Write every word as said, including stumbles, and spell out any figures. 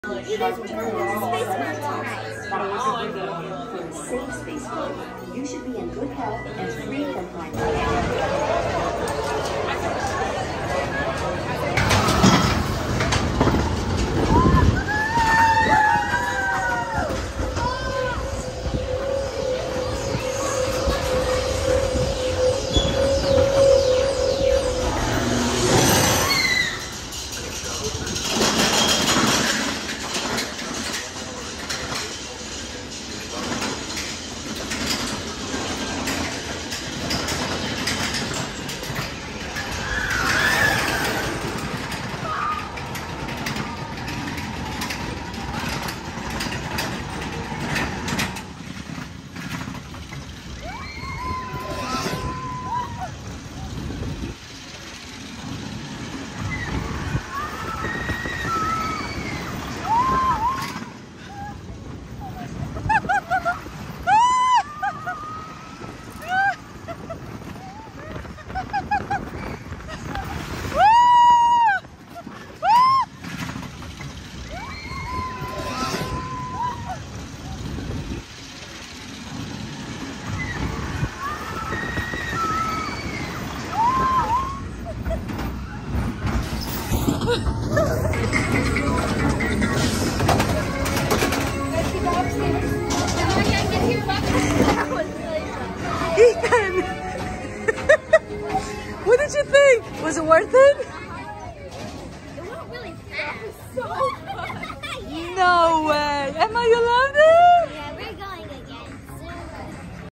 You guys were talking about space time. Safe space food. You should be in good health and free from harm. Ethan! What did you think? Was it worth it?